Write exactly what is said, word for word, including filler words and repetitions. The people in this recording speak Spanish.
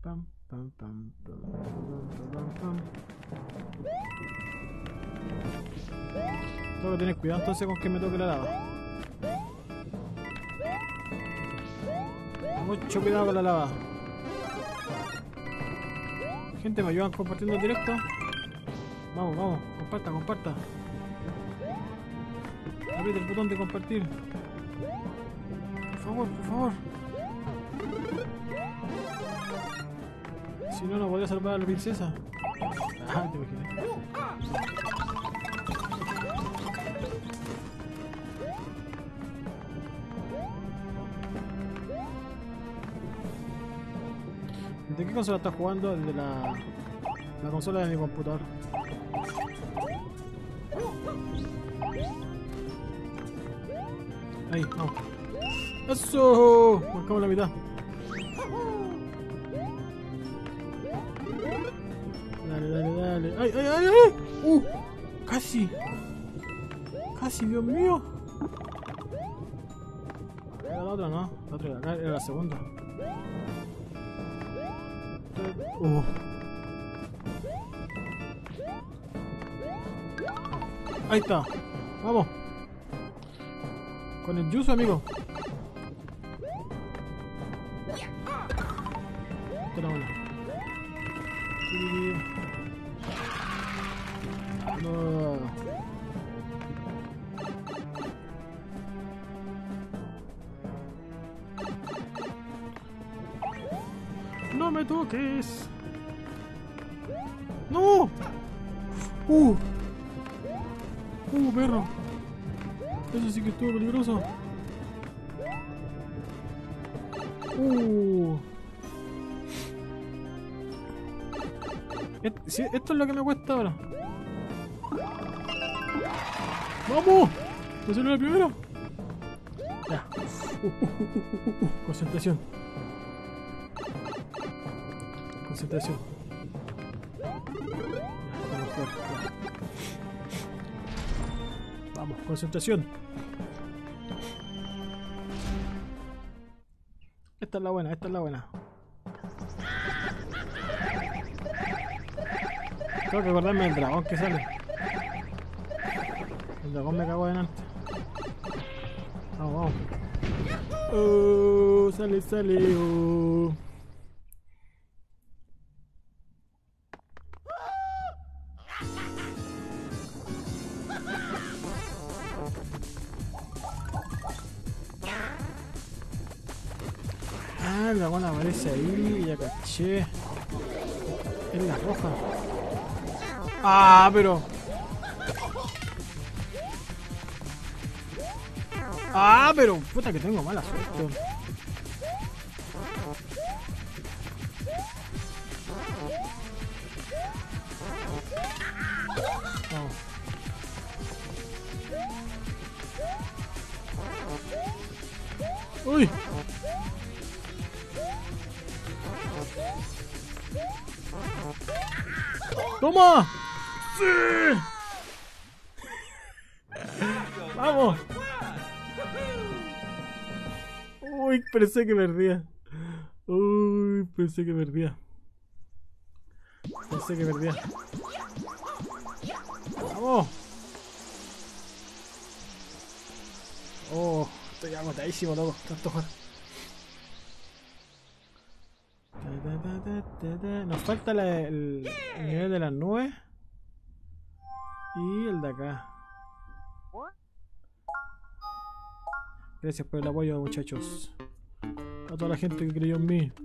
Pam, pam, pam, pam, pam, pam, pam. Tengo que tener cuidado entonces con que me toque la lava. Mucho cuidado con la lava. Gente, ¿me ayudan compartiendo el directo? Vamos, vamos, comparta, comparta. Aprieta el botón de compartir. Por favor, por favor. Si no, no podría salvar a la princesa. Ah, te imaginé. ¿De qué consola estás jugando? Desde la, la consola de mi computador. Ahí, vamos. ¡Eso! Marcamos la mitad. Dale, dale, dale. ¡Ay, ay, ay! ay! ¡Uh! ¡Casi! ¡Casi, Dios mío! Era la otra, ¿no? La otra era, era la segunda. Uh. Ahí está. Vamos. Con el yuzu, amigo. Esta era una. No. No me toques. No. Uh. Uh, perro. Eso sí que estuvo peligroso. Uh. Et si esto es lo que me cuesta ahora. ¡Vamos! ¿Me salió la primera? Ya. Uh, uh, uh, uh, uh. Concentración. Concentración. Vamos, concentración. Esta es la buena, esta es la buena. Tengo que acordarme del dragón que sale. El dragón me cagó adelante. Vamos, vamos. Oh, sale, sale. Oh. Ah, el dragón aparece ahí, ya caché. Es la roja. Ah, pero... Ah, pero... Puta que tengo mala suerte. Oh. Uy. ¡Toma! ¡Sí! ¡Vamos! Uy, pensé que perdía. Uy, pensé que perdía. Pensé que perdía. ¡Vamos! Oh, estoy agotadísimo, loco. Tanto jugar. Nos falta la, el, el nivel de las nubes y el de acá. Gracias por el apoyo, muchachos. A toda la gente que creyó en mí.